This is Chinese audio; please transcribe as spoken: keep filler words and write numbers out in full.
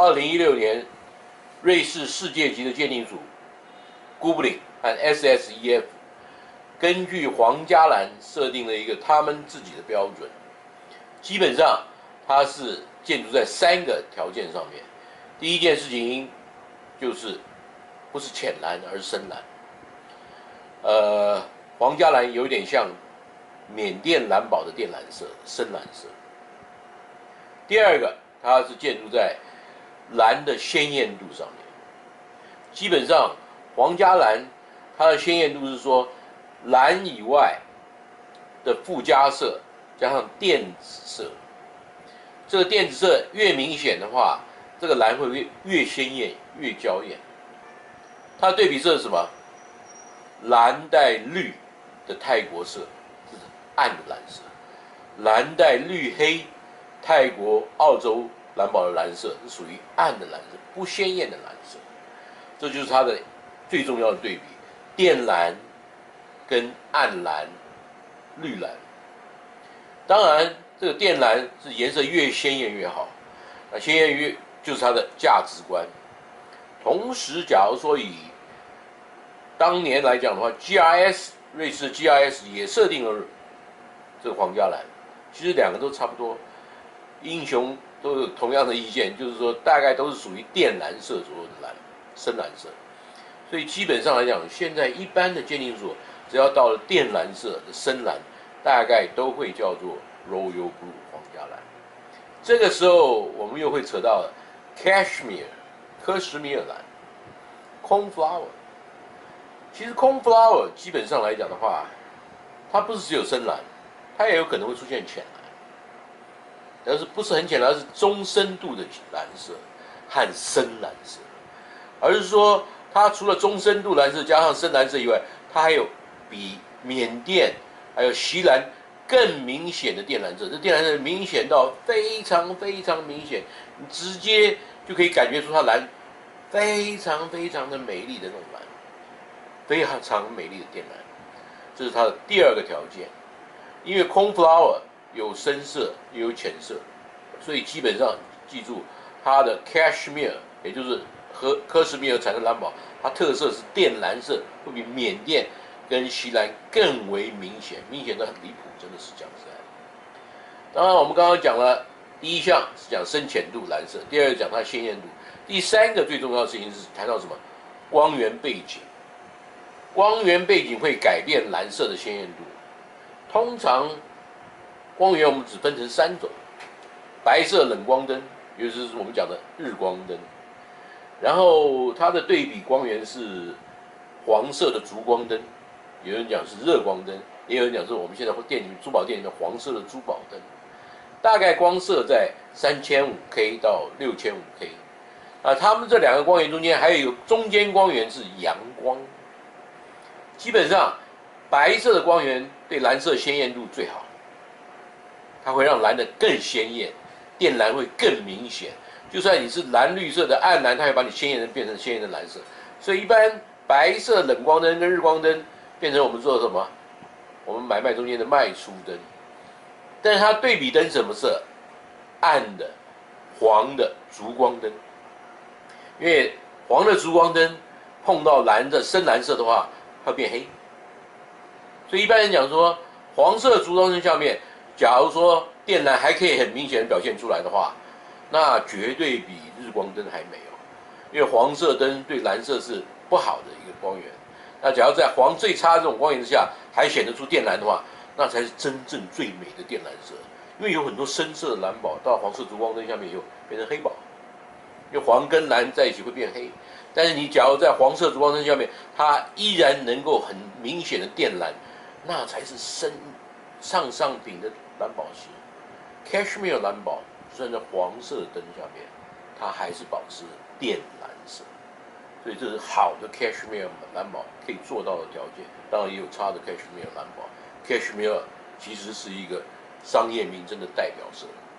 二零一六年，瑞士世界级的鉴定署 Gubelin 和 S S E F 根据皇家蓝设定了一个他们自己的标准，基本上它是建筑在三个条件上面。第一件事情就是不是浅蓝而是深蓝，呃，皇家蓝有点像缅甸蓝宝的靛蓝色、深蓝色。第二个，它是建筑在蓝的鲜艳度上面。基本上，皇家蓝它的鲜艳度是说，蓝以外的附加色加上电子色，这个电子色越明显的话，这个蓝会越越鲜艳、越娇艳。它的对比色是什么？蓝带绿的泰国色，这是暗的蓝色；蓝带绿黑，泰国、澳洲蓝宝的蓝色是属于暗的蓝色，不鲜艳的蓝色。这就是它的最重要的对比：靛蓝跟暗蓝、绿蓝。当然，这个靛蓝是颜色越鲜艳越好，那鲜艳越就是它的价值观。同时，假如说以当年来讲的话 ，G R S 瑞士 G R S 也设定了这个皇家蓝，其实两个都差不多，英雄都有同样的意见，就是说大概都是属于靛蓝色左右的蓝，深蓝色。所以基本上来讲，现在一般的鉴定所只要到了靛蓝色的深蓝，大概都会叫做 Royal Blue 皇家蓝。这个时候我们又会扯到 Cashmere 科什米尔蓝 Cornflower。其实 Cornflower 基本上来讲的话，它不是只有深蓝，它也有可能会出现浅蓝，但是不是很浅蓝，是中深度的蓝色和深蓝色，而是说它除了中深度蓝色加上深蓝色以外，它还有比缅甸还有锡兰更明显的靛蓝色。这靛蓝色明显到非常非常明显，你直接就可以感觉出它蓝非常非常的美丽的那种蓝，非常美丽的靛蓝。这是它的第二个条件。因为 Cornflower 有深色也有浅色，所以基本上记住它的 Cashmere， 也就是和科什米尔产的蓝宝，它特色是靛蓝色，会比缅甸跟锡兰更为明显，明显的很离谱，真的是讲实在的。当然，我们刚刚讲了第一项是讲深浅度蓝色，第二个讲它鲜艳度，第三个最重要的事情是谈到什么？光源背景。光源背景会改变蓝色的鲜艳度。通常光源我们只分成三种：白色冷光灯，也就是我们讲的日光灯。然后它的对比光源是黄色的烛光灯，有人讲是热光灯，也有人讲是我们现在店里面珠宝店里面黄色的珠宝灯。大概光色在三千五 K 到六千五 K。啊，它们这两个光源中间还有一个中间光源是阳光。基本上，白色的光源对蓝色鲜艳度最好，它会让蓝的更鲜艳，靛蓝会更明显。就算你是蓝绿色的暗蓝，它会把你鲜艳的变成鲜艳的蓝色。所以一般白色冷光灯跟日光灯变成我们说的什么？我们买卖中间的卖出灯。但是它对比灯什么色？暗的、黄的烛光灯。因为黄的烛光灯碰到蓝的深蓝色的话，它会变黑。所以一般人讲说，黄色烛光灯下面，假如说靛蓝还可以很明显的表现出来的话，那绝对比日光灯还美哦。因为黄色灯对蓝色是不好的一个光源。那假如在黄最差这种光源之下，还显得出靛蓝的话，那才是真正最美的靛蓝色。因为有很多深色的蓝宝到黄色烛光灯下面以后变成黑宝，因为黄跟蓝在一起会变黑。但是你假如在黄色烛光灯下面，它依然能够很明显的靛蓝，那才是深上上品的蓝宝石。Cashmere 蓝宝虽然在黄色的灯下面，它还是保持靛蓝色。所以这是好的 Cashmere 蓝宝可以做到的条件。当然也有差的 Cashmere 蓝宝。Cashmere 其实是一个商业名称的代表色。